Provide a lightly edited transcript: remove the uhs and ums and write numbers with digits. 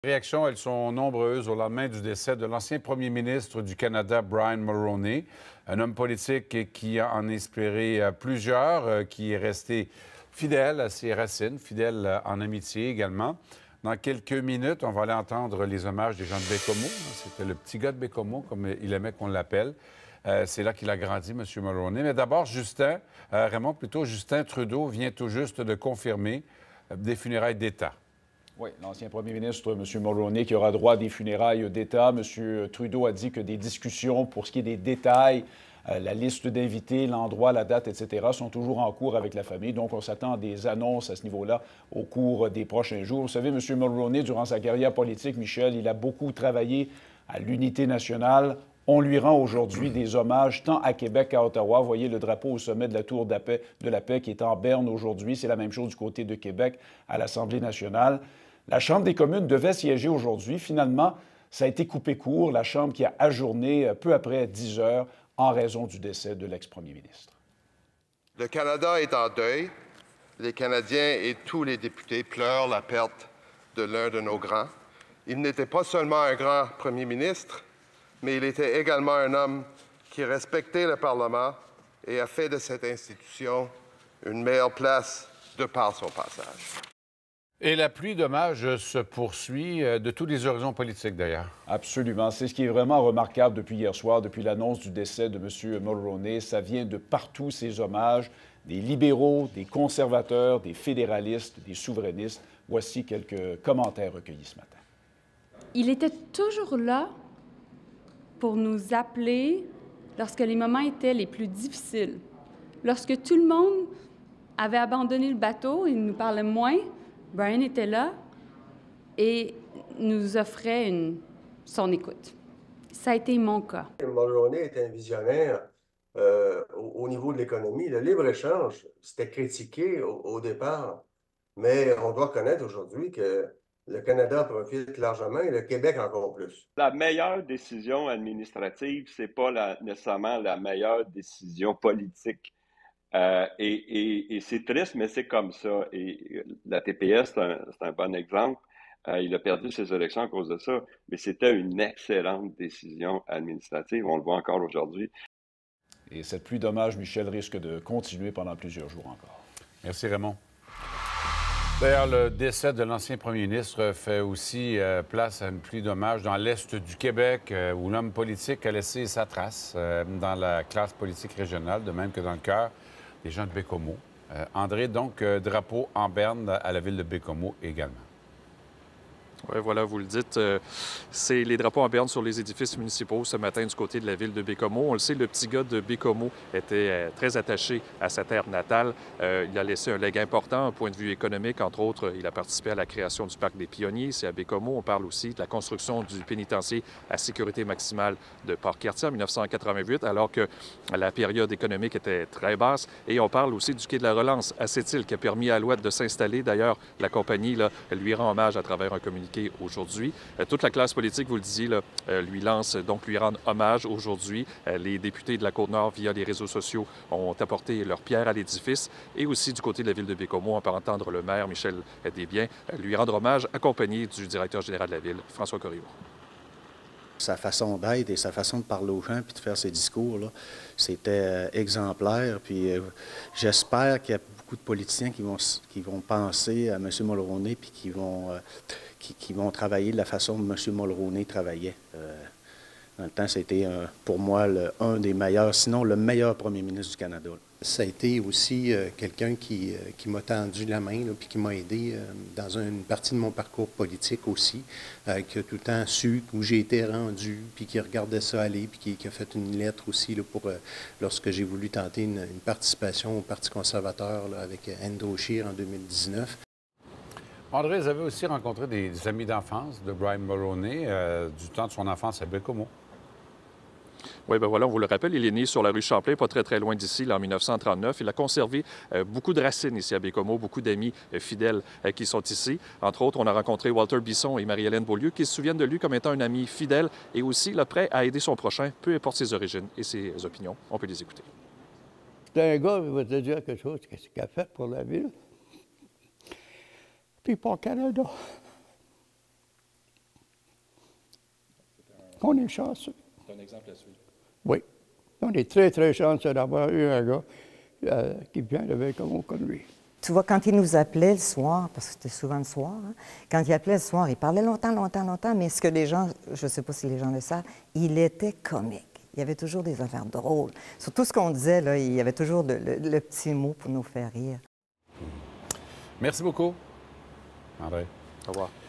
Les réactions, elles sont nombreuses au lendemain du décès de l'ancien premier ministre du Canada, Brian Mulroney, un homme politique qui en a inspiré plusieurs, qui est resté fidèle à ses racines, fidèle en amitié également. Dans quelques minutes, on va aller entendre les hommages des gens de Baie-Comeau. C'était le petit gars de Baie-Comeau, comme il aimait qu'on l'appelle. C'est là qu'il a grandi, M. Mulroney. Mais d'abord, Raymond, Justin Trudeau vient tout juste de confirmer des funérailles d'État. Oui, l'ancien premier ministre, M. Mulroney, qui aura droit à des funérailles d'État. M. Trudeau a dit que des discussions pour ce qui est des détails, la liste d'invités, l'endroit, la date, etc., sont toujours en cours avec la famille. Donc, on s'attend à des annonces à ce niveau-là au cours des prochains jours. Vous savez, M. Mulroney, durant sa carrière politique, Michel, il a beaucoup travaillé à l'unité nationale. On lui rend aujourd'hui des hommages tant à Québec qu'à Ottawa. Vous voyez le drapeau au sommet de la Tour de la Paix qui est en berne aujourd'hui. C'est la même chose du côté de Québec à l'Assemblée nationale. La Chambre des communes devait siéger aujourd'hui. Finalement, ça a été coupé court. La Chambre qui a ajourné peu après 10 heures en raison du décès de l'ex-premier ministre. Le Canada est en deuil. Les Canadiens et tous les députés pleurent la perte de l'un de nos grands. Il n'était pas seulement un grand premier ministre, mais il était également un homme qui respectait le Parlement et a fait de cette institution une meilleure place de par son passage. Et la pluie d'hommages se poursuit de tous les horizons politiques, d'ailleurs. Absolument. C'est ce qui est vraiment remarquable depuis hier soir, depuis l'annonce du décès de M. Mulroney. Ça vient de partout, ces hommages, des libéraux, des conservateurs, des fédéralistes, des souverainistes. Voici quelques commentaires recueillis ce matin. Il était toujours là pour nous appeler lorsque les moments étaient les plus difficiles. Lorsque tout le monde avait abandonné le bateau, il nous parlait moins. Brian était là et nous offrait son écoute. Ça a été mon cas. Mulroney était un visionnaire au niveau de l'économie. Le libre-échange, c'était critiqué au départ, mais on doit reconnaître aujourd'hui que le Canada profite largement et le Québec encore plus. La meilleure décision administrative, c'est pas nécessairement la meilleure décision politique. Et c'est triste, mais c'est comme ça. Et la TPS, c'est un bon exemple. Il a perdu ses élections à cause de ça, mais c'était une excellente décision administrative. On le voit encore aujourd'hui. Et cette pluie d'hommages, Michel, risque de continuer pendant plusieurs jours encore. Merci, Raymond. D'ailleurs, le décès de l'ancien premier ministre fait aussi place à une pluie d'hommages dans l'Est du Québec, où l'homme politique a laissé sa trace dans la classe politique régionale, de même que dans le cœur des gens de Baie-Comeau. André, donc, drapeau en berne à la ville de Baie-Comeau également. Oui, voilà, vous le dites. C'est les drapeaux en berne sur les édifices municipaux ce matin du côté de la ville de Baie-Comeau. On le sait, le petit gars de Baie-Comeau était très attaché à sa terre natale. Il a laissé un legs important, un point de vue économique. Entre autres, il a participé à la création du Parc des Pionniers. C'est à Baie-Comeau. On parle aussi de la construction du pénitencier à sécurité maximale de Port-Cartier en 1988, alors que la période économique était très basse. Et on parle aussi du quai de la Relance à Sept-Îles qui a permis à Alouette de s'installer. D'ailleurs, la compagnie lui rend hommage à travers un communiqué aujourd'hui. Toute la classe politique, vous le disiez, lui rend hommage aujourd'hui. Les députés de la Côte-Nord, via les réseaux sociaux, ont apporté leur pierre à l'édifice. Et aussi du côté de la ville de Baie-Comeau, on peut entendre le maire, Michel Desbiens, lui rendre hommage, accompagné du directeur général de la ville, François Corriveau. Sa façon d'être et sa façon de parler aux gens puis de faire ses discours, c'était exemplaire. Puis j'espère qu'il y a beaucoup de politiciens qui vont penser à M. Mulroney puis qui vont travailler de la façon dont M. Mulroney travaillait. Dans le temps, c'était pour moi un des meilleurs, sinon le meilleur premier ministre du Canada. Ça a été aussi quelqu'un qui m'a tendu la main puis qui m'a aidé dans une partie de mon parcours politique aussi, qui a tout le temps su où j'ai été rendu, puis qui regardait ça aller, puis qui a fait une lettre aussi lorsque j'ai voulu tenter une participation au Parti conservateur avec Andrew Scheer en 2019. André, vous avez aussi rencontré des amis d'enfance de Brian Mulroney du temps de son enfance à Baie-Comeau. Oui, bien voilà, on vous le rappelle, il est né sur la rue Champlain, pas très loin d'ici, en 1939. Il a conservé beaucoup de racines ici à Baie-Comeau, beaucoup d'amis fidèles qui sont ici. Entre autres, on a rencontré Walter Bisson et Marie-Hélène Beaulieu qui se souviennent de lui comme étant un ami fidèle et aussi prêt à aider son prochain, peu importe ses origines et ses opinions. On peut les écouter. C'est un gars qui va te dire quelque chose, qu'est-ce qu'il a fait pour la ville, puis pour le Canada. qu'on est chanceux. C'est un exemple à suivre. Oui. On est très, très chanceux d'avoir eu un gars qui vient de Bécomo comme lui. Tu vois, quand il nous appelait le soir, parce que c'était souvent le soir, hein, quand il appelait le soir, il parlait longtemps, mais ce que les gens, je ne sais pas si les gens le savent, il était comique. Il y avait toujours des affaires drôles. Sur tout ce qu'on disait, là, il y avait toujours le petit mot pour nous faire rire. Merci beaucoup, André. Au revoir.